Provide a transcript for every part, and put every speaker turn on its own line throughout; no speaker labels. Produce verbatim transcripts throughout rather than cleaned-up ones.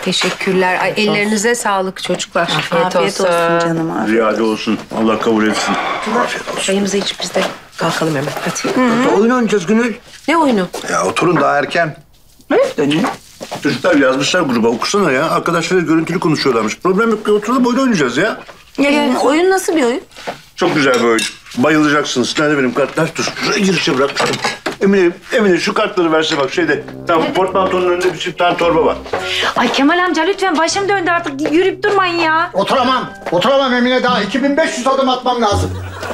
teşekkürler. Ay, ellerinize sağlık çocuklar.
Afiyet, Afiyet olsun. olsun canım. Afiyet.
Ziyade olsun. Allah kabul etsin.
Afiyet olsun. Çayımızı içip biz de kalkalım hemen. Hadi.
Hı -hı. Oyun oynayacağız Gönül.
Ne oyunu?
Ya oturun daha erken.
Ne? Çocuklar yazmışlar gruba. Okusana ya. Arkadaşlar görüntülü konuşuyorlarmış. Problem yok. Oturalım oyun oynayacağız ya.
Ee, oyun nasıl bir oyun?
Çok güzel bir oyun. Bayılacaksınız. Nerede benim kartlar? Dur. Şuraya girişe bırak. Emine, Emine şu kartları verse bak şeyde. Tamam, portmantonun önünde bir çift tane torba var.
Ay Kemal amca lütfen başım döndü artık. Yürüyüp durmayın ya.
Oturamam. Oturamam Emine, daha iki bin beş yüz adım atmam lazım.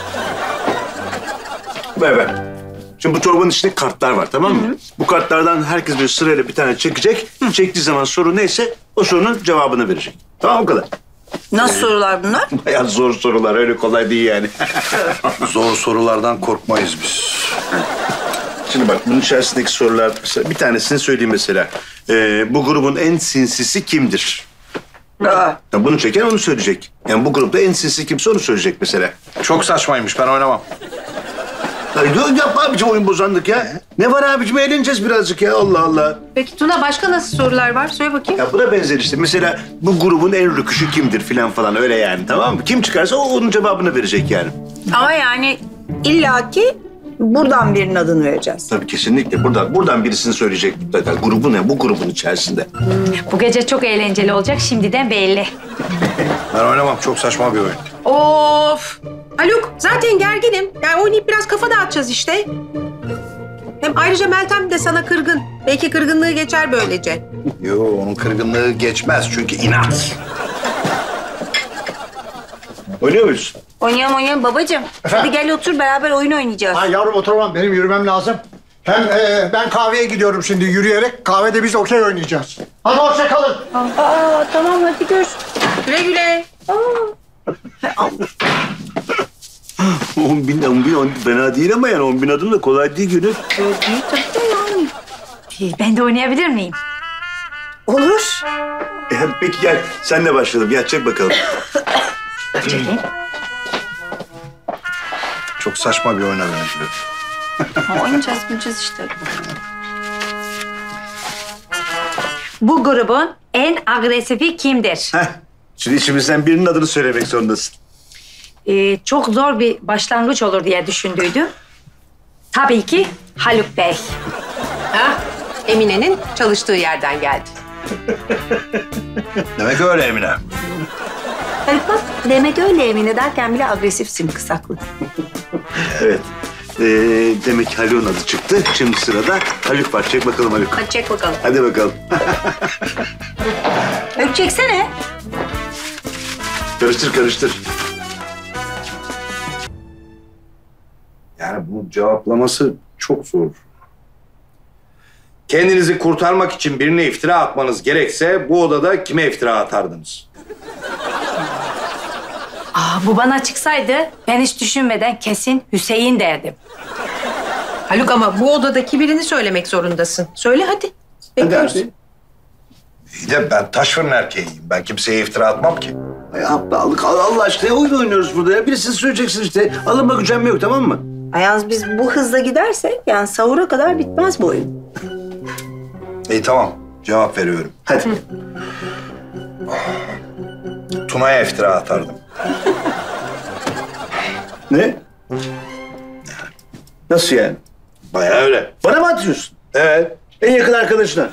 Ver ver. Şimdi bu torbanın içinde kartlar var, tamam mı? Hı hı. Bu kartlardan herkes bir sırayla bir tane çekecek. Hı. Çektiği zaman soru neyse o sorunun cevabını verecek. Tamam, o kadar.
Nasıl sorular bunlar?
Bayağı zor sorular, öyle kolay değil yani.
Zor sorulardan korkmayız biz.
Şimdi bak, bunun içerisindeki sorular, bir tanesini söyleyeyim mesela. Ee, bu grubun en sinsisi kimdir?
Aa.
Yani bunu çeken onu söyleyecek. Yani bu grupta en sinsi kimse onu söyleyecek mesela.
Çok saçmaymış, ben oynamam.
Ya yapma abicim, oyun bozandık ya. Ne var abicim, eğleneceğiz birazcık ya, Allah Allah.
Peki Tuna, başka nasıl sorular var? Söyle bakayım.
Ya buna benzer işte. Mesela bu grubun en rüküşü kimdir filan falan, öyle yani, tamam mı? Kim çıkarsa o onun cevabını verecek yani.
Ama yani illaki buradan birinin adını vereceğiz.
Tabii kesinlikle. Buradan buradan birisini söyleyecek mutlaka. Grubu ne? Bu grubun içerisinde.
Bu gece çok eğlenceli olacak şimdiden belli.
Ben oynamam, çok saçma bir oyun.
Of! Haluk, zaten gerginim. Yani oynayıp biraz kafa dağıtacağız işte. Hem ayrıca Meltem de sana kırgın. Belki kırgınlığı geçer böylece.
Yo, onun kırgınlığı geçmez çünkü inat.
Oynuyor muyuz?
Oynayalım oynayalım babacığım. Hadi gel otur, beraber oyun oynayacağız.
Ha yavrum, oturamam. Benim yürümem lazım. Hem e, ben kahveye gidiyorum şimdi yürüyerek. Kahvede biz okey oynayacağız. Hadi hoşça kalın.
Aa, tamam hadi gör.
Güle güle.
On bin, on bin, on bin fena değil ama yani on bin adım da kolay değil Gönül.
Evet, iyi tabii de yani.
Ee, Ben de oynayabilir miyim?
Olur.
E, hadi peki gel, senle başlayalım. Gel, çek bakalım.
Çekeyim.
Çok saçma bir oyuna benziyor.
Oynayacağız, oynayacağız işte. Bu grubun en agresifi kimdir?
Heh. Şimdi içimizden birinin adını söylemek zorundasın.
Ee, çok zor bir başlangıç olur diye düşündüydüm. Tabii ki Haluk Bey.
Ha? Emine'nin çalıştığı yerden geldi.
Demek öyle Emine.
Haluk bak, demek öyle Emine derken bile agresifsin kısaklı.
Evet. Ee, demek ki Haluk'un adı çıktı. Şimdi sırada Haluk var. Çek bakalım Haluk.
Hadi çek bakalım.
Hadi bakalım.
Haluk çeksene.
Karıştır, karıştır.
Yani bu cevaplaması çok zor. Kendinizi kurtarmak için birine iftira atmanız gerekse bu odada kime iftira atardınız?
Aa, bu bana çıksaydı ben hiç düşünmeden kesin Hüseyin derdim.
Haluk, ama bu odadaki birini söylemek zorundasın. Söyle hadi. Bekliyoruz.
Hadi, hadi.
İyi de ben taş fırın erkeğiyim. Ben kimseye iftira atmam ki.
Ay aptallık. Allah Allah aşkına, oyun oynuyoruz burada ya. Birisini söyleyeceksin işte. Alınma gücenme yok, tamam mı?
Ayaz, biz bu hızla gidersek yani sahura kadar bitmez bu oyun.
İyi tamam. Cevap veriyorum.
Hadi.
Tuna'ya iftira atardım.
Ne? Nasıl yani?
Bayağı öyle.
Bana mı atıyorsun?
Evet.
En yakın arkadaşına.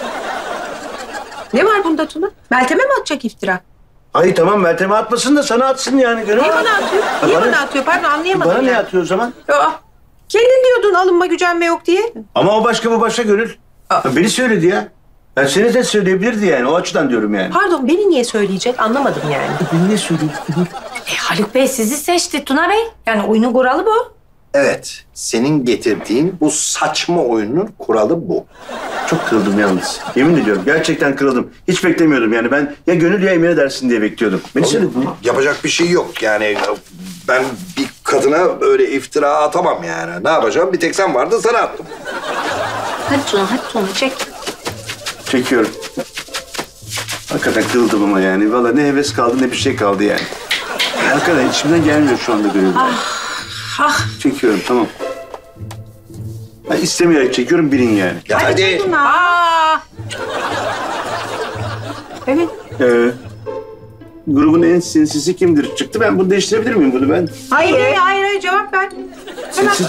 Ne var bunda Tuna? Meltem'e mi atacak iftira?
Ay tamam, Meltem'e atmasın da sana atsın yani. Gönül.
Niye bana atıyor? Niye
bana-
bana atıyor? Pardon, anlayamadım.
Bana
yani.
ne atıyor o zaman?
Aa, kendin diyordun alınma gücenme yok diye.
Ama o başka, bu başka Gönül.
Aa.
Ya beni söyledi ya. Ben seni de söyleyebilirdi yani. O açıdan diyorum yani.
Pardon, beni niye söyleyecek? Anlamadım yani.
Beni niye söyledi?
E, Haluk Bey sizi seçti Tuna Bey. Yani oyunun kuralı bu.
Evet. Senin getirdiğin bu saçma oyunun kuralı bu.
Çok kırıldım yalnız. Yemin ediyorum, gerçekten kırıldım. Hiç beklemiyordum yani. Ben ya Gönül ya Emine dersin diye bekliyordum. Beni söyledi.
Yapacak bir şey yok yani. Ben bir kadına öyle iftira atamam yani. Ne yapacağım? Bir tek sen vardın, sana attım.
Hadi Tuna, hadi Tuna çek.
Çekiyorum. Hakikaten kırıldım ama yani. Vallahi ne heves kaldı ne bir şey kaldı yani. Hakikaten içimden gelmiyor şu anda Gönül.
Ah,
Çekiyorum, tamam. Ben istemeyerek çekiyorum, bilin yani.
Ya hadi.
Aa, Evet.
Ee, grubun en sinsisi kimdir? Çıktı. Ben bunu değiştirebilir miyim bunu ben?
Hayır. Hayır, hayır, hayır. Cevap ver. Hemen.
Sinsi...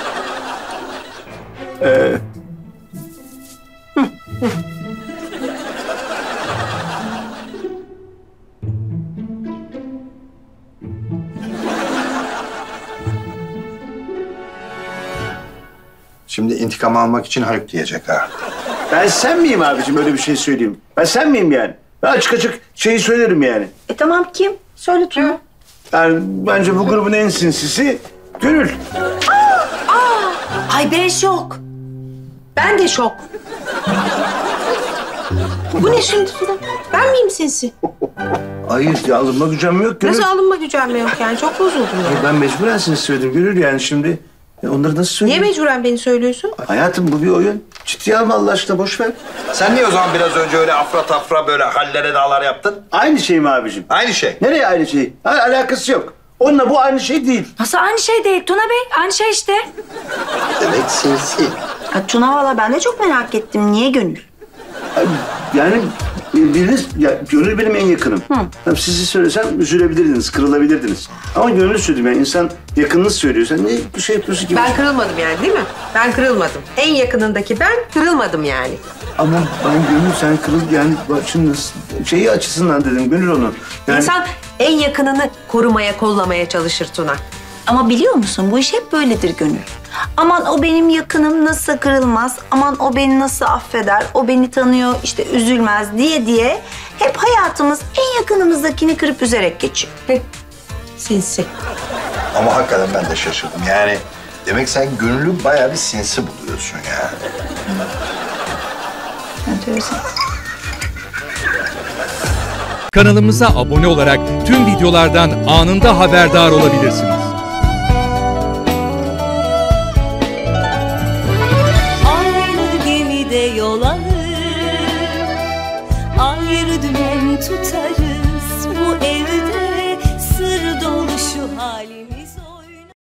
Ee,
Şimdi intikam almak için Haluk diyecek ha.
ben sen miyim abicim öyle bir şey söyleyeyim? Ben sen miyim yani? Ben açık açık şeyi söylerim yani.
E tamam kim? Söyle Tuna.
Yani bence bu grubun en sinsisi Gönül.
Ay ben şok.
Ben de şok. Bu ne şimdi Tuna? Ben miyim sinsi?
Hayır ya, alınma gücüm yok Gönül.
Nasıl alınma gücenme yok yani? Çok bozuldum ya.
Ben mecburen sinsi söyledim Gönül yani şimdi. Ya onları nasıl
Niye
söyleyeyim?
mecburen beni söylüyorsun?
Hayatım bu bir oyun. Ciddiye alma Allah aşkına, boş ver.
Sen niye o zaman biraz önce öyle afra tafra böyle hallere dağlar yaptın?
Aynı şey mi abicim?
Aynı şey.
Nereye aynı şey? Ha, alakası yok. Onunla bu aynı şey değil.
Nasıl aynı şey değil Tuna Bey? Aynı şey işte.
Demek sinsi.
Ha, Tuna valla ben de çok merak ettim. Niye Gönül?
Yani biriniz, ya Gönül benim en yakınım. Hı. Sizi söylesem üzülebilirdiniz, kırılabilirdiniz. Ama Gönül söyledim yani, insan yakınını söylüyor. Sen ne bir şey yapıyorsun ki?
Ben kırılmadım yani değil mi? Ben kırılmadım. En yakınındaki ben kırılmadım yani.
Ama ben Gönül sen kırıl yani bak şimdi şeyi açısından dedim Gönül onu. Yani...
İnsan en yakınını korumaya, kollamaya çalışır Tuna.
Ama biliyor musun bu iş hep böyledir Gönül. Aman o benim yakınım nasıl kırılmaz, aman o beni nasıl affeder, o beni tanıyor işte üzülmez diye diye hep hayatımız en yakınımızdakini kırıp üzerek geçiyor.
Heh, sinsi.
Ama hakikaten ben de şaşırdım. Yani demek sen Gönül'ü bayağı bir sinsi buluyorsun ya.
Enteresan.
Kanalımıza abone olarak tüm videolardan anında haberdar olabilirsiniz.
Aynı gemide yol alır, ayrı dümen tutarız. Bu evde sır dolu şu halimiz.